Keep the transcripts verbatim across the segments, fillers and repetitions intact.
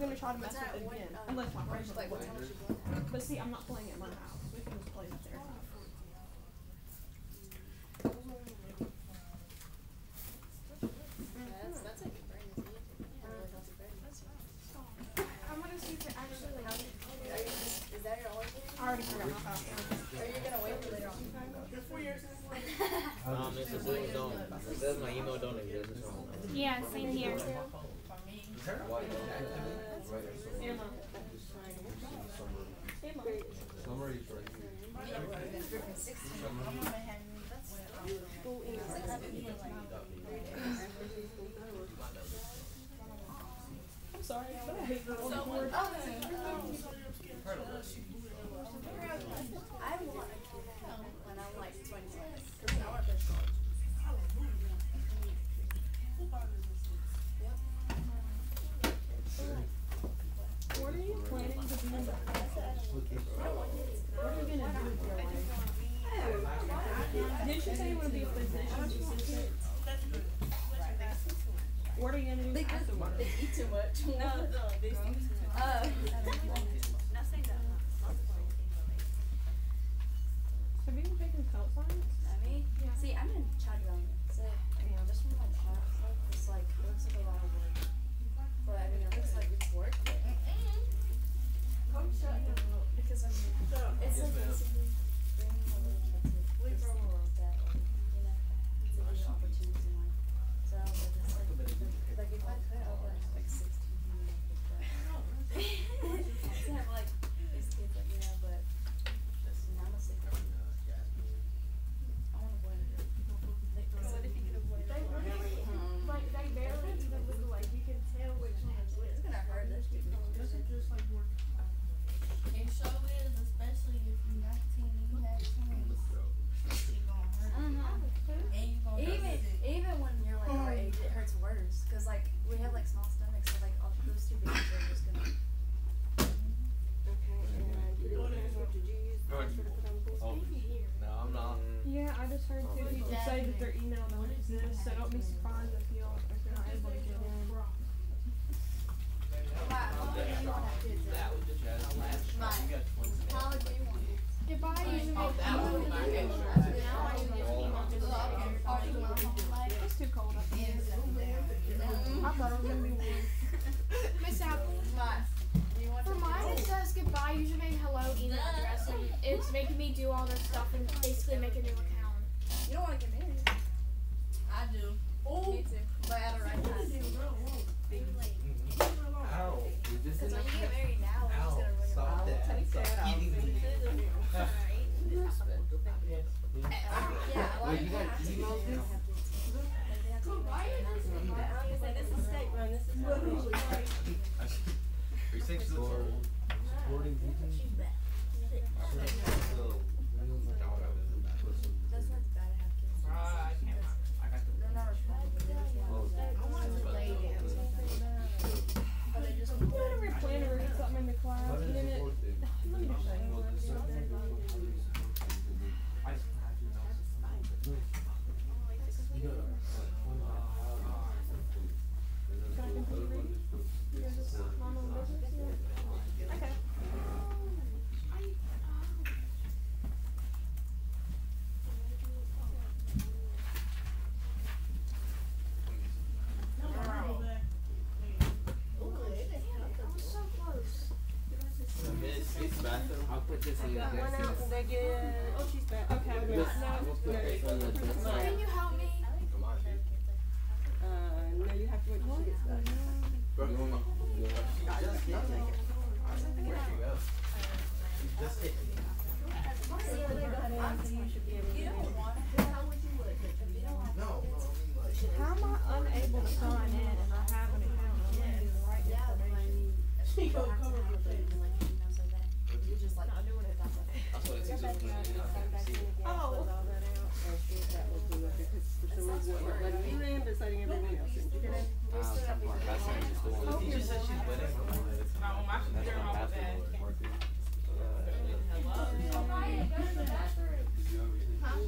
gonna try to mess with it again. Um, Unless my friends like, are what time was she playing. going? But see, I'm not playing at my house. We can just play at their house. That's, that's a good brain, isn't it? Yeah, really healthy brain. I'm gonna see if it actually like. Are you just, is that your only thing? I already forgot my password. Or you're gonna wait for later on? Um, it says it don't. It says my email don't exist. Or something. Yeah, same here. Emma. Emma. Summary is right here. I'm sorry, but I hate the old board. I want a kid when I'm like twenty-six. I want to finish college. What are you planning to do in the process? What are you gonna do with your life? Didn't you say you want to be a physician assistant? What are you gonna do afterwards? They eat too much. No, no, they eat too much. Uh, Have you been taking health science? I mean, see, I'm in child development, so I mean, just from like child stuff, it's like it looks like a lot of work. But I mean, it looks like it's work. But because I'm, it's like basically bringing a little bit to this world that, like, you know, it's a new opportunity in life. So I was like, it's like, like if I could, I would like like sixteen years to have like these kids, like, you know, but now I'm a sick one. I want to avoid it. Like, what if you can avoid it? They really, like, they barely even look like you can tell which one's which. It's gonna hurt this people. It sure is, especially if you're nineteen and you have twins. It's gonna hurt. Uh-huh. And you gonna be Even sick. even when you're like our age, it hurts worse. Cause like we have like small stomachs, so like all those two babies are just gonna. Oh, no, I'm not. Yeah, I just heard two people say that their email don't exist, so don't be surprised if you if you're not able to get in. How old do you want? Goodbye, you should make It's too cold up here. I thought it was gonna be warm. Miss Apple. You want For mine, it says goodbye, username, hello, email address, and it's making me do all this stuff and basically make a new account. You don't want to get married. I do. Me too. But at the right time. Ow. Is this Because when enough? you get married now, it's Ow. gonna ruin your Stop life. that. Stop eating me. Yeah. Well, Wait, you got emails this? Are you six to four? Supporting teaching? That's why it's bad to have kids. They're not responsible. But they just You don't ever plan to read something in the class, and then it. Let me just show you what it is. Can I continue reading? You guys just mind on business? Yeah. Okay. I'll put this in the desk. Oh, she's back. Okay. This- No, I'll put this on the desk. Can you help me? Uh, no, you have to wait till she gets back. Bro, you want my- you want my- Just hit me. Where'd she go? She just hit me. You don't want to. How would you look if you don't have No, no, I mean like. How am I unable to sign in and I have an account? I'm gonna do the right Yeah, but like, information. you don't have to have it, like, you know, so that you just like Not doing it. that's okay. That's what it takes to put it in. I can't see it. Oh. And see if that will do it, because for some reason it's not letting you in, but it's letting everyone else in. Did you get it? Um, that's not just the one. He just said she's wedding. That's my password.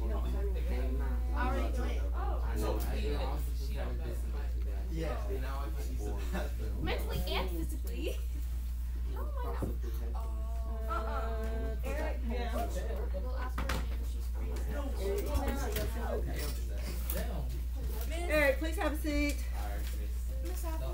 Yeah, now I Mentally and physically. Oh my god. Uh, Eric, yeah. We'll ask her if she's free. Eric, please have a seat. Miss Apple.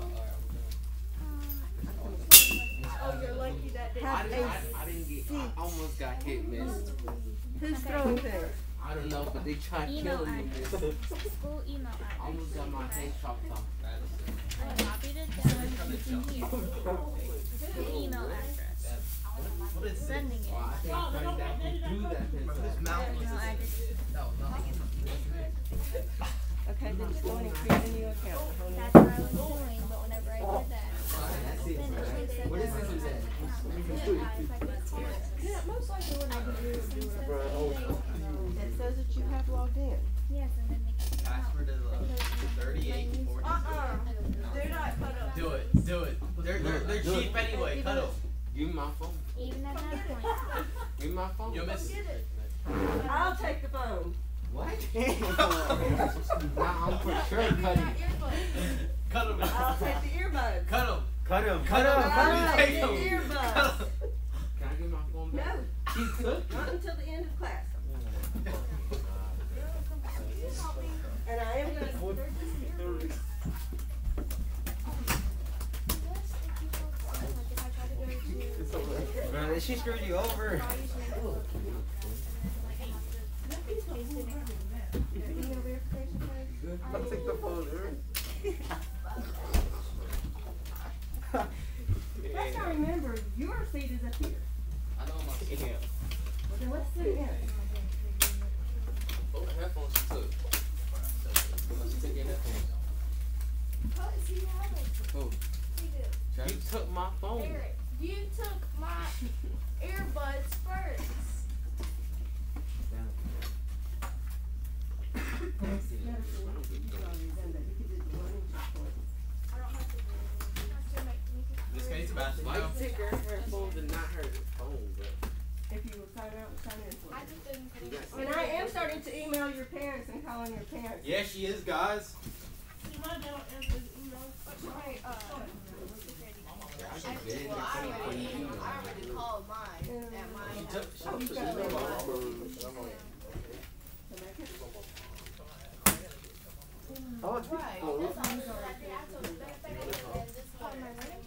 Oh, you're lucky that day. I, Have didn't- a I, I didn't get. I seat. almost got hit, miss. Who's throwing things? I don't know, but they tried Email killing me, miss. School email I address. almost got my face chopped off. I copied it down. You can hear. The email address. What is it? Sending it. Oh, I can't find out who threw that This pencil. mouth Email was address. Okay, then just go in and create a new account. That's what I was doing, but whenever I did that, That's it. What is this? Is that? Yeah, most likely what I can do is do it. Yes, That says that you have logged in. and then make it Password is uh, thirty-eight forty. Uh-uh. They're not cut up. Do it. Do it. They're they're, they're Do it. cheap anyway. Cut them. Give me my phone. even at that point. Give me my phone. You'll miss. I'll take the phone. What? Now I'm for sure cutting. Cut them. I'll take the earbuds. Cut them. Cut him. Cut them. I'll Take take the them. earbuds. Can I get my phone No, back? She took it. not until the end of class. And I am gonna. Man, she screwed you over. I'll take the phone, Let's not remember, your seat is up here. I know my seat. Well, then let's sit in. Oh, the headphones she took. Oh, she took your headphones. Who? You took my phone. Eric, you took my earbuds first. This case about Why you take her headphones and not her phone, bro? If you will sign out and sign in for I it. just didn't put You it. got And I am starting to email your parents and calling your parents. Yeah, she is, guys. See, my dad don't answer his emails. Okay, uh, I just did it. Well, I When already, you I already called mine at my She house. took. She Oh, you took got her it. phone. Oh, it's Right, oh, that's all. I told him, back, back, and this one.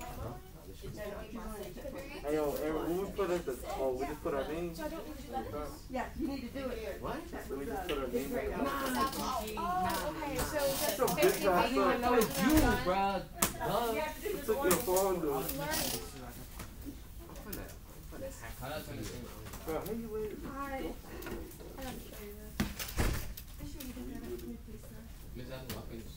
Hey, yo, Aaron, when we put at the, oh, we just put our names. Yeah, you need to do it. What? So we just put our names. oh, okay, so It's a just big basically guy, you son. know It's what you, you've done. bro. Duh. You took your phone, dude. Learning. How that's on the same. Bro, how you waited? I, I have to show you this. Miss Apple, my fingers.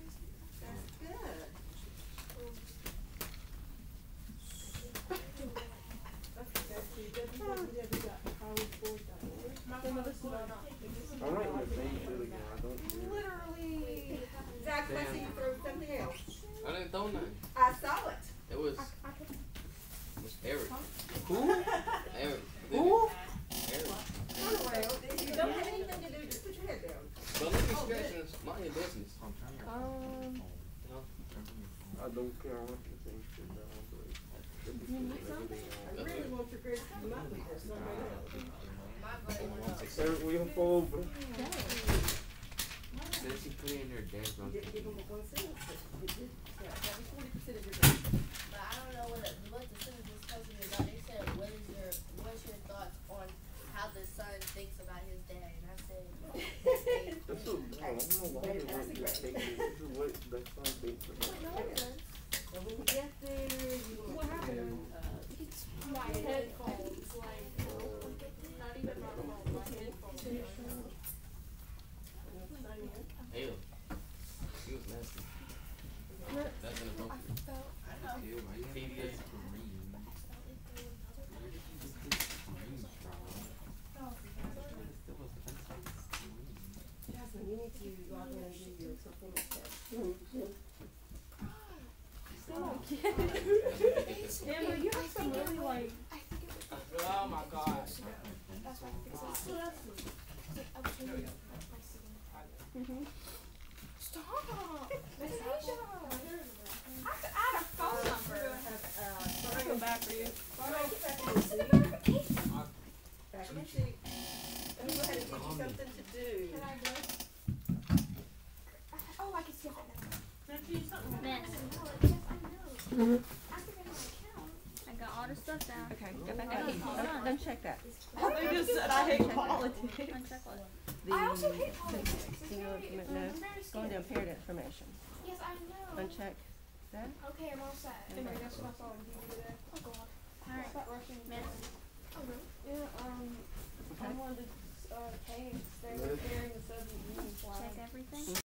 I'm writing the same shit again. I don't do it. Literally. Zach, I see you throw something else. I didn't throw nothing. I saw it. It was, I could, it was Eric. Who? Eric. Who? Eric. Turn around. If you don't have anything to do, just put your head down. Don't let me scratch this. Mind your business. Um, I don't care. I want the same shit that I'm doing. I really want your grades to come up with this. No, no, no. Eric, we on phone, bro. Then she put it in her dance room. You didn't give them a one sentence, but you did. Yeah, that was forty percent of your grade. But I don't know what, it, what the sentence was supposed to be about. They said, what is your, what's your thoughts on how the son thinks about his dad? And I said, they, That's so, I don't know why they want you to take this. This is what the son thinks about. And when you get there, you will. what happened? Uh, My headphones, like, not even my phone, my headphones. Hey, she was nasty. That's inappropriate. Ew, why you can't get green? Jasmine, you need to log in and do your performance test. Amber, you have some really, like, Oh my god. that's why I fix it. So that's, I was doing it, like, my sitting. Mm-hmm. Stop! Miss Asia! I got all the stuff down. Okay, go back Hey, up. hold Don't, on. don't check that. They just said I hate politics. Uncheck what? The I also hate politics. It's single very, information, I'm no, very going scared. down parent information. Yes, I know. Uncheck that. Okay, I'm all set. Okay. Anyway, that's what I saw on T V today. Oh god. Alright. Stop rushing. Miss. Okay. Yeah, um, I Okay. wanted to, uh, tanks. They were carrying the Soviet Union flag. Check everything.